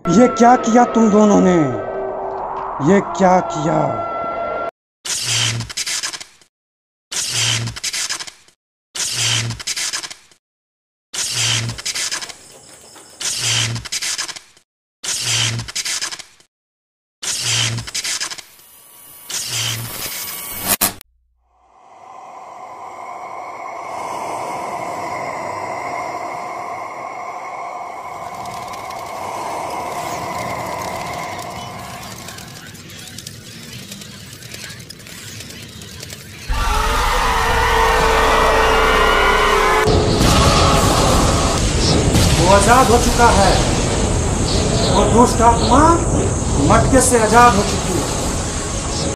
ये क्या किया तुम दोनों ने? ये क्या किया? आजाद हो चुका है और दुष्ट आत्मा मटके से आजाद हो चुकी है।